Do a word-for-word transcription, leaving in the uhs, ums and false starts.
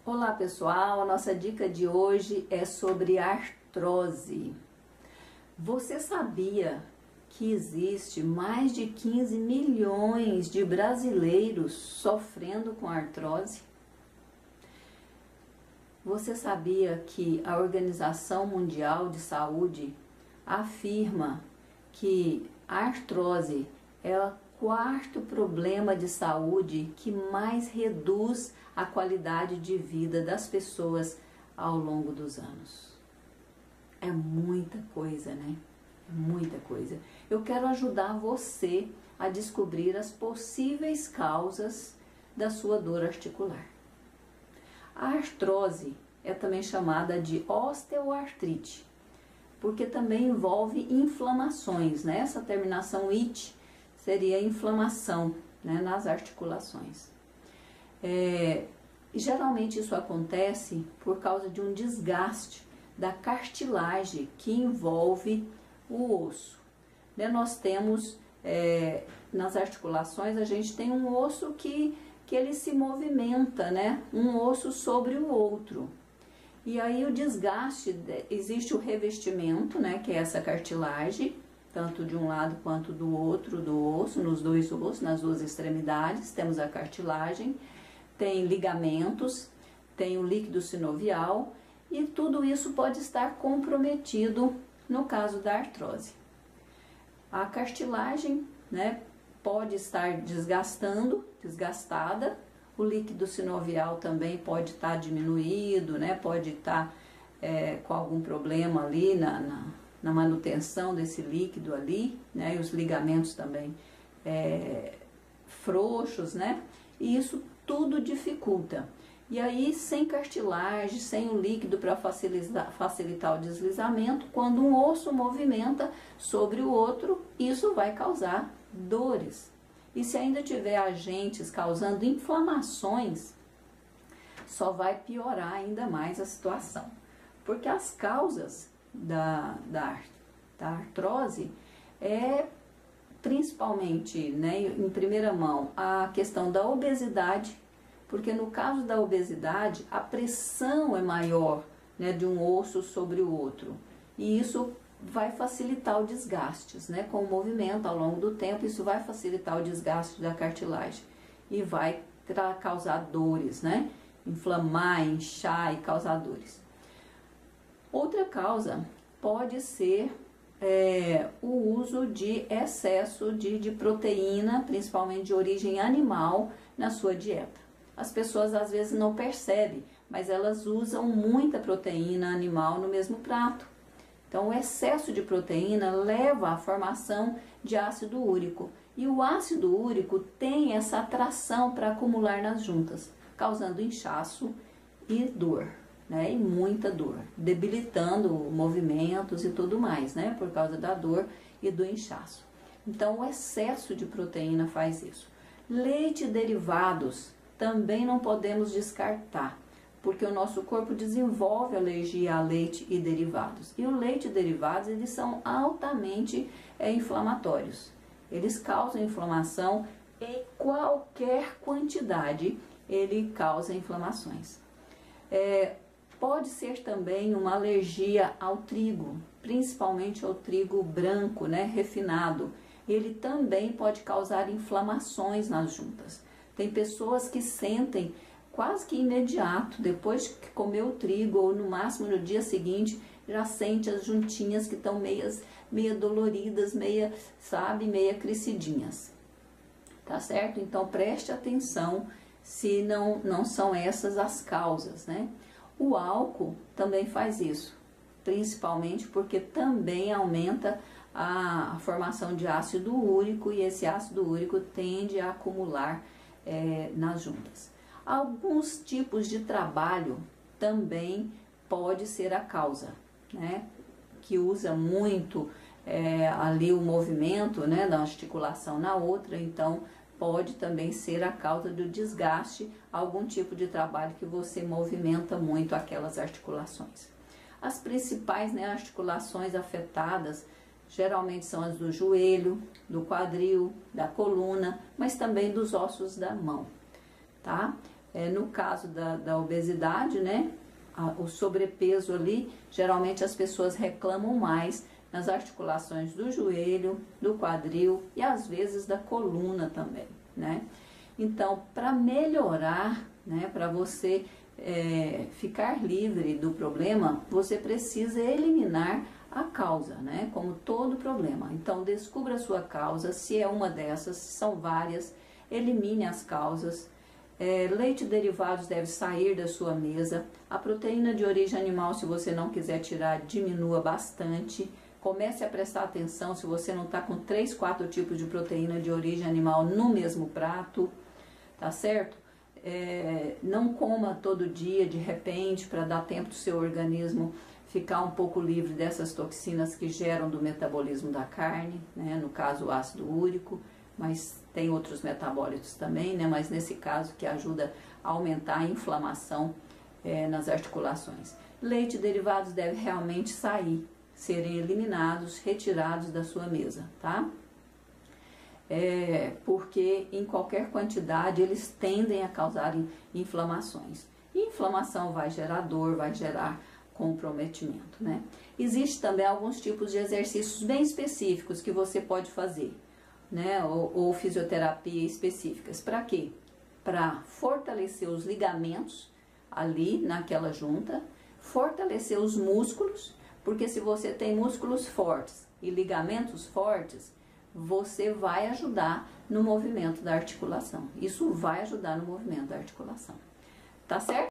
Olá pessoal, a nossa dica de hoje é sobre artrose. Você sabia que existe mais de quinze milhões de brasileiros sofrendo com artrose? Você sabia que a Organização Mundial de Saúde afirma que a artrose é o quarto problema de saúde que mais reduz a qualidade de vida das pessoas ao longo dos anos? É muita coisa, né? É muita coisa. Eu quero ajudar você a descobrir as possíveis causas da sua dor articular. A artrose é também chamada de osteoartrite, porque também envolve inflamações, né? Essa terminação "it" seria inflamação, né, nas articulações. É, geralmente isso acontece por causa de um desgaste da cartilagem que envolve o osso. Né, nós temos, é, nas articulações, a gente tem um osso que, que ele se movimenta, né, um osso sobre o outro. E aí o desgaste, existe o revestimento, né, que é essa cartilagem, tanto de um lado quanto do outro do osso, nos dois ossos, nas duas extremidades, temos a cartilagem, tem ligamentos, tem o líquido sinovial, e tudo isso pode estar comprometido no caso da artrose. A cartilagem, né, pode estar desgastando, desgastada, o líquido sinovial também pode estar diminuído, né, pode estar é, com algum problema ali na, na na manutenção desse líquido ali, né, e os ligamentos também é, frouxos, né, e isso tudo dificulta. E aí, sem cartilagem, sem o líquido para facilitar, facilitar o deslizamento, quando um osso movimenta sobre o outro, isso vai causar dores. E se ainda tiver agentes causando inflamações, só vai piorar ainda mais a situação. Porque as causas Da, da, da artrose é principalmente, né, em primeira mão, a questão da obesidade, porque no caso da obesidade a pressão é maior, né, de um osso sobre o outro, e isso vai facilitar o desgaste, né, com o movimento ao longo do tempo. Isso vai facilitar o desgaste da cartilagem e vai causar dores, né, inflamar, inchar e causar dores. Outra causa pode ser é, o uso de excesso de, de proteína, principalmente de origem animal, na sua dieta. As pessoas às vezes não percebem, mas elas usam muita proteína animal no mesmo prato. Então o excesso de proteína leva à formação de ácido úrico. E o ácido úrico tem essa atração para acumular nas juntas, causando inchaço e dor. Né, e muita dor, debilitando movimentos e tudo mais, né, por causa da dor e do inchaço. Então o excesso de proteína faz isso. Leite e derivados também não podemos descartar, porque o nosso corpo desenvolve alergia a leite e derivados. E o leite e derivados, eles são altamente é, inflamatórios. Eles causam inflamação em qualquer quantidade, ele causa inflamações. É, Pode ser também uma alergia ao trigo, principalmente ao trigo branco, né, refinado. Ele também pode causar inflamações nas juntas. Tem pessoas que sentem quase que imediato, depois que comeu o trigo, ou no máximo no dia seguinte, já sente as juntinhas que estão meias, meia doloridas, meia, sabe, meia crescidinhas. Tá certo? Então preste atenção se não, não são essas as causas, né? O álcool também faz isso, principalmente porque também aumenta a formação de ácido úrico, e esse ácido úrico tende a acumular é, nas juntas. Alguns tipos de trabalho também pode ser a causa, né, que usa muito é, ali o movimento, né, da articulação na outra, então pode também ser a causa do desgaste, algum tipo de trabalho que você movimenta muito aquelas articulações. As principais, né, articulações afetadas geralmente são as do joelho, do quadril, da coluna, mas também dos ossos da mão, tá? É, no caso da, da obesidade, né, a, o sobrepeso ali, geralmente as pessoas reclamam mais nas articulações do joelho, do quadril e às vezes da coluna também, né? Então, para melhorar, né, para você é, ficar livre do problema, você precisa eliminar a causa, né, como todo problema. Então, descubra a sua causa, se é uma dessas, se são várias, elimine as causas. É, leite e derivados deve sair da sua mesa. A proteína de origem animal, se você não quiser tirar, diminua bastante. Comece a prestar atenção se você não está com três, quatro tipos de proteína de origem animal no mesmo prato, tá certo? É, não coma todo dia de repente para dar tempo do seu organismo ficar um pouco livre dessas toxinas que geram do metabolismo da carne, né? No caso o ácido úrico, mas tem outros metabólitos também, né? Mas nesse caso que ajuda a aumentar a inflamação é, nas articulações. Leite e derivados devem realmente sair, serem eliminados, retirados da sua mesa, tá? É, porque em qualquer quantidade eles tendem a causar inflamações. E inflamação vai gerar dor, vai gerar comprometimento, né? Existem também alguns tipos de exercícios bem específicos que você pode fazer, né? Ou, ou fisioterapia específicas. Para quê? Para fortalecer os ligamentos ali naquela junta, fortalecer os músculos, porque se você tem músculos fortes e ligamentos fortes, você vai ajudar no movimento da articulação. Isso vai ajudar no movimento da articulação. Tá certo?